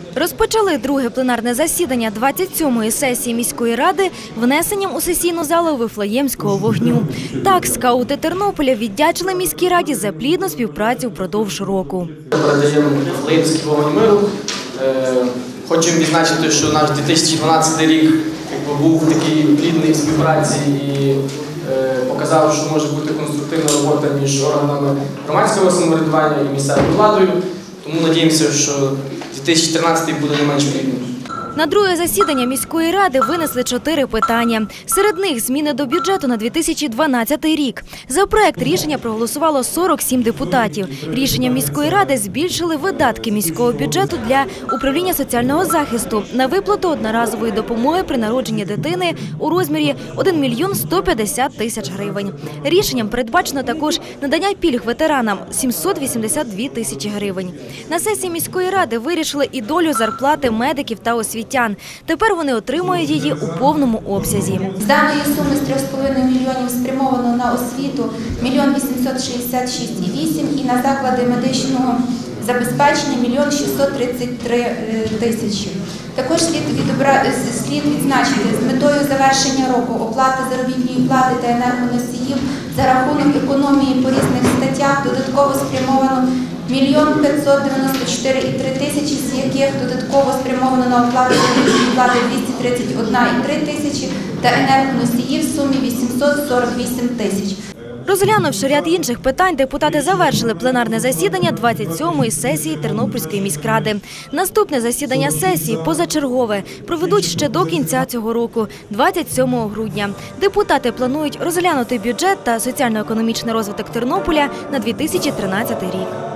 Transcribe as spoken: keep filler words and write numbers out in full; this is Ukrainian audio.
Розпочали друге пленарне засідання двадцять сьомої сесії міської ради внесенням у сесійну залу Вифлеємського вогню. Так, скаути Тернополя віддячили міській раді за плідну співпрацю впродовж року. Передаємо Вифлеємський вогонь миру. Хочемо відзначити, що наш дві тисячі дванадцятий рік був такий плідний в співпраці і показав, що може бути конструктивна робота між органами громадського самоврядування і місцевою владою. Тому надіємося, що дві тисячі тринадцятий буде не менш плідним. На друге засідання міської ради винесли чотири питання. Серед них зміни до бюджету на дві тисячі дванадцятий рік. За проект рішення проголосувало сорок сім депутатів. Рішенням міської ради збільшили видатки міського бюджету для управління соціального захисту на виплату одноразової допомоги при народженні дитини у розмірі один мільйон сто п'ятдесят тисяч гривень. Рішенням передбачено також надання пільг ветеранам – сімсот вісімдесят дві тисячі гривень. На сесії міської ради вирішили і долю зарплати медиків та освітян. Тепер вони отримують її у повному обсязі. З даної суми з трьох з половиною мільйонів спрямовано на освіту мільйон вісімсот шістдесят шість і вісім і на заклади медичного забезпечення мільйон шістсот тридцять три тисячі. Також слід, відобра... слід відзначити, з метою завершення року оплати заробітної плати та енергоносіїв за рахунок економії по різних статтях додатково спрямовано мільйон п'ятсот дев'яносто чотири і три тисячі, з яких додатково спрямовано на оплату заробітної плати двісті тридцять одна і три тисячі та енергоносіїв в сумі вісімсот сорок вісім тисяч. Розглянувши ряд інших питань, депутати завершили пленарне засідання двадцять сьомої сесії Тернопільської міськради. Наступне засідання сесії позачергове проведуть ще до кінця цього року, двадцять сьомого грудня. Депутати планують розглянути бюджет та соціально-економічний розвиток Тернополя на дві тисячі тринадцятий рік.